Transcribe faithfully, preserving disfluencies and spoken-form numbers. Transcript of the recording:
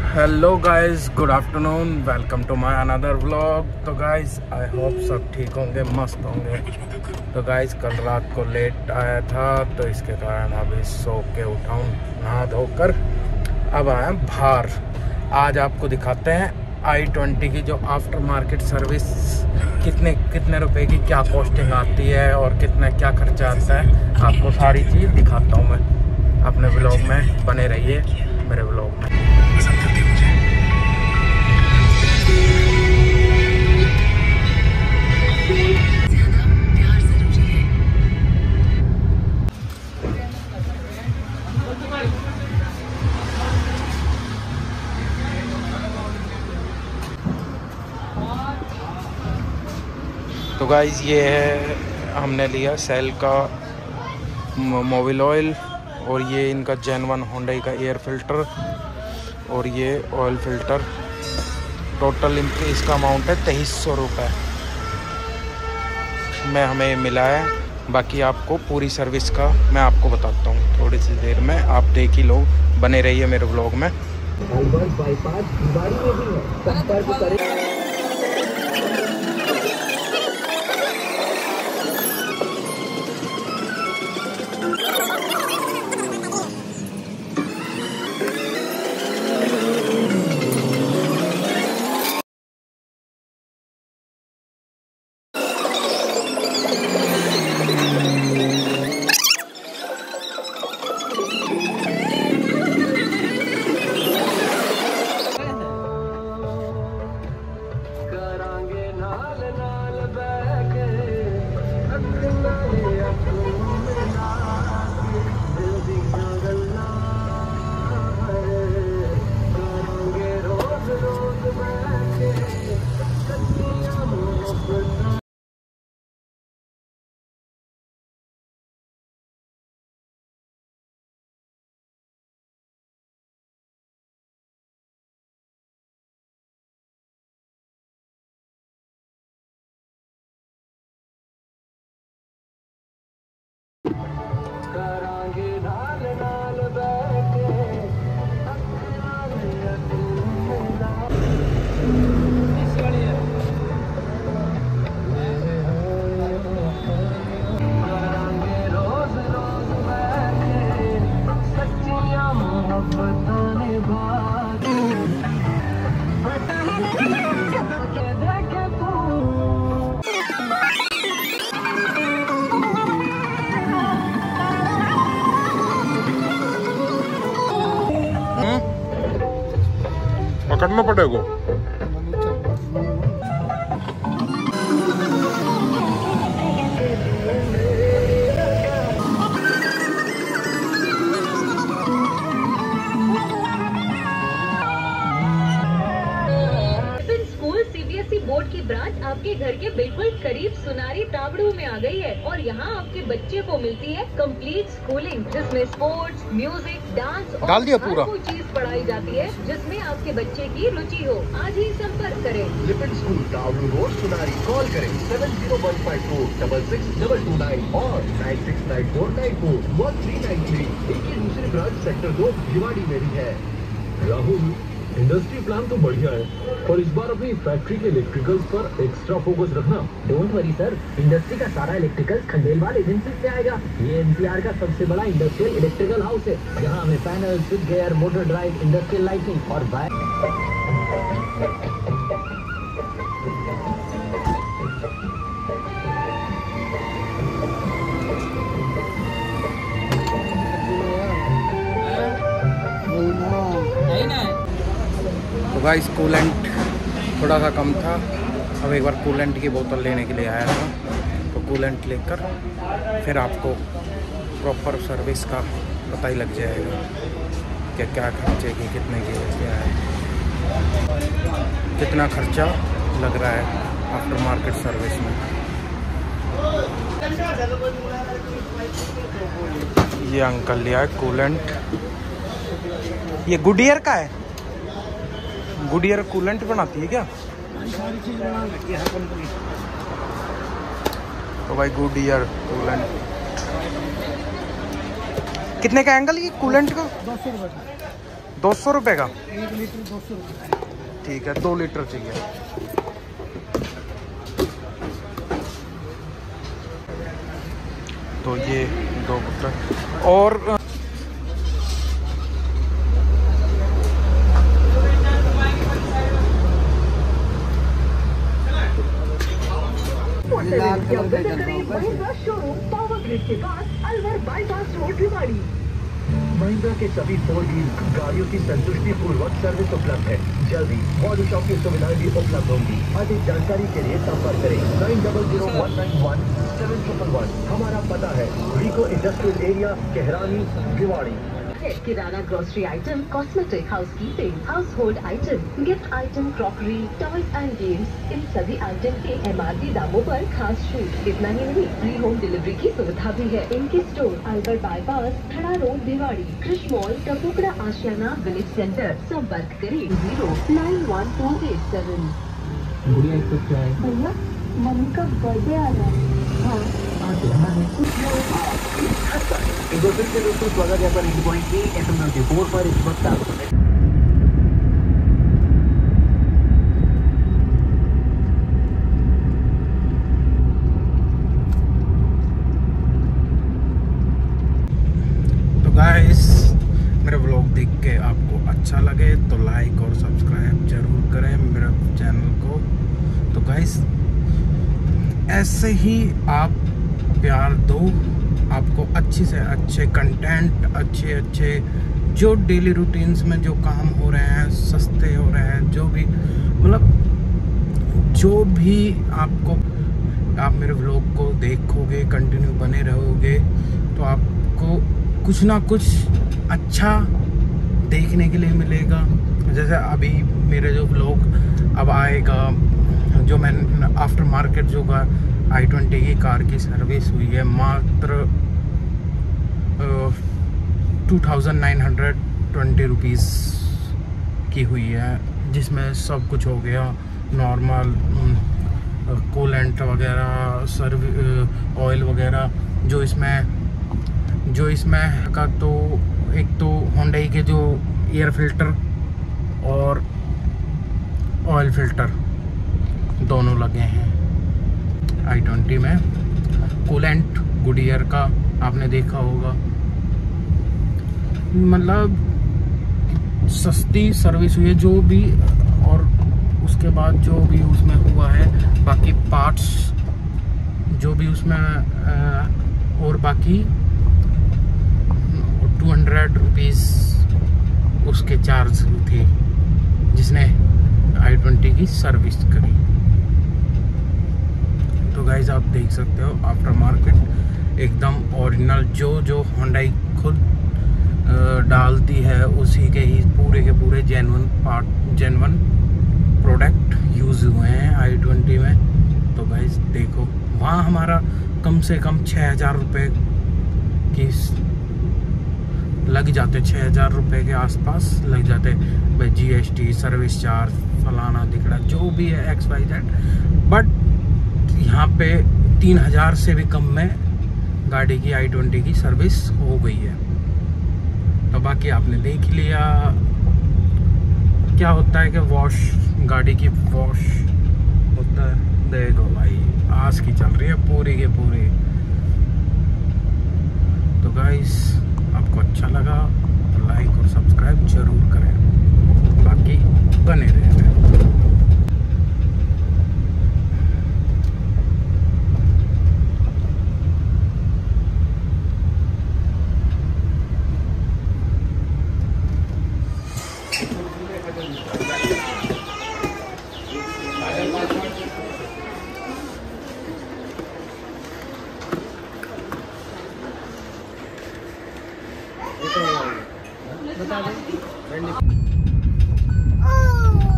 Hello guys, good afternoon, welcome to my another vlog. तो guys I hope सब ठीक होंगे, मस्त होंगे। तो गाइस कल रात को लेट आया था तो इसके कारण अभी सो के उठाऊँ नहा धोकर अब आया बाहर। आज आपको दिखाते हैं आई ट्वेंटी की जो आफ्टर मार्केट सर्विस कितने कितने रुपए की क्या कॉस्टिंग आती है और कितना क्या खर्चा आता है, आपको सारी चीज़ दिखाता हूँ मैं। अपने व्लॉग में बने रहिए, मेरे व्लॉग में। तो गाइस ये है, हमने लिया सेल का मोबिल ऑयल और ये इनका जेन वन होंडई का एयर फिल्टर और ये ऑयल फिल्टर। टोटल इनके इसका अमाउंट है तेईस सौ रुपये में हमें मिला है। बाकी आपको पूरी सर्विस का मैं आपको बताता हूँ थोड़ी सी देर में, आप देख ही लो, बने रहिए मेरे व्लॉग में। पकड़ना पड़ेगा। बोर्ड की ब्रांच आपके घर के बिल्कुल करीब सुनारी ताबड़ू में आ गई है और यहाँ आपके बच्चे को मिलती है कंप्लीट स्कूलिंग, जिसमें स्पोर्ट्स, म्यूजिक, डांस और डाल दिया पूरा हर कोई चीज पढ़ाई जाती है जिसमें आपके बच्चे की रुचि हो। आज ही संपर्क करें। लिपिड school Tabadu road Sunari. Call करें seven zero one five four double six double two nine और nine six nine four nine four one three nine three. इनकी दूसरी ब्रांच सेक्टर दो भिवाड़ी में भी है। राहुल, इंडस्ट्री प्लान तो बढ़िया है, पर इस बार अपनी फैक्ट्री के इलेक्ट्रिकल्स पर एक्स्ट्रा फोकस रखना। डोंट वरी सर, इंडस्ट्री का सारा इलेक्ट्रिकल्स खंडेलवाल एजेंसी से आएगा। ये एनसीआर का सबसे बड़ा इंडस्ट्रियल इलेक्ट्रिकल हाउस है, जहां हमें panel, switch gear, motor drive, industrial lighting और तो गाइस कूलेंट थोड़ा सा कम था, अब एक बार कूलेंट की बोतल लेने के लिए आया था, तो कूलेंट लेकर फिर आपको प्रॉपर सर्विस का पता ही लग जाएगा कि क्या खर्चे की, कितने की, क्या है, कितना खर्चा लग रहा है आफ्टर मार्केट सर्विस में। ये अंकल लिया है कूलेंट, ये गुडियर का है। गुडियर कूलेंट बनाती है क्या? सारी चीज बना रखी है कंपनी। तो भाई गुडियर कूलेंट कितने का एंगल ये कूलेंट का? दो सौ रुपये दो सौ रुपये का? एक लीटर दो सौ रुपये। ठीक है, दो लीटर चाहिए। तो ये दो बोतल और महिंद्रा के सभी फोर व्हील गाड़ियों की संतुष्टि पूर्वक सर्विस उपलब्ध है। जल्दी बॉडी शॉप की सुविधाएं भी उपलब्ध होंगी। अधिक जानकारी के लिए संपर्क करें nine double zero one nine one seven triple one. हमारा पता है RIICO industrial area, Kaharani, Bhiwadi. Kirana, grocery item, cosmetic, housekeeping, house hold item, gift item, crockery, toys and games, इन सभी आइटम के एमआरपी दामों पर खास छूट। इतना ही नहीं, फ्री होम डिलीवरी की सुविधा भी है। इनके store Albert bypass, Khada road, Bhiwadi, Krish mall, Tapukara Ashiana, village centre. संपर्क करें zero nine one two eight seven. गुड़िया इसको क्या है? भैया मम्मी का बर्थडे आ रहा है। हाँ एक बार फिर से दोस्तों स्वागत है पर eighty point eight FM ninety नाइंटी फोर पर। इस वक्त आप तो गाइस मेरा व्लॉग देख के आपको अच्छा लगे तो लाइक और सब्सक्राइब जरूर करें मेरे चैनल को। तो गाइस ऐसे ही आप प्यार दो, आपको अच्छे से अच्छे कंटेंट, अच्छे अच्छे जो डेली रूटीन्स में जो काम हो रहे हैं, सस्ते हो रहे हैं, जो भी मतलब जो भी आपको, आप मेरे व्लॉग को देखोगे, कंटिन्यू बने रहोगे तो आपको कुछ ना कुछ अच्छा देखने के लिए मिलेगा। जैसे अभी मेरे जो व्लॉग अब आएगा, जो मैंने आफ्टर मार्केट जो का आई ट्वेंटी की कार की सर्विस हुई है, मात्र two thousand nine hundred twenty rupees की हुई है, जिसमें सब कुछ हो गया, नॉर्मल कूलेंट वगैरह, सर्विस ऑयल वगैरह जो इसमें जो इसमें का तो एक तो होंडई के जो एयर फिल्टर और ऑयल फिल्टर दोनों लगे हैं आई ट्वेंटी में। कूलेंट गुडियर का आपने देखा होगा, मतलब सस्ती सर्विस हुई है जो भी, और उसके बाद जो भी उसमें हुआ है बाकी पार्ट्स जो भी उसमें आ, और बाकी टू हंड्रेड रुपीज़ उसके चार्ज थे जिसने आई ट्वेंटी की सर्विस करी। तो गाइज आप देख सकते हो आफ्टर मार्केट एकदम ओरिजिनल, जो जो होंडाई खुद डालती है उसी के ही पूरे के पूरे genuine part, genuine product use हुए हैं आई ट्वेंटी में। तो गाइज देखो वहाँ हमारा कम से कम छः हज़ार रुपये की लग जाते, छः हज़ार रुपये के आसपास लग जाते भाई, जीएसटी, सर्विस चार्ज, फलाना दिखड़ा जो भी है एक्स वाई जेड। बट यहाँ पे तीन हज़ार से भी कम में गाड़ी की आई ट्वेंटी की सर्विस हो गई है। तो बाकी आपने देख लिया क्या होता है कि वॉश, गाड़ी की वॉश होता है। देखो भाई आज की चल रही है पूरी के पूरी। तो गाइस आपको अच्छा लगा तो लाइक और सब्सक्राइब जरूर करें, बाकी बने रहें। बता दो।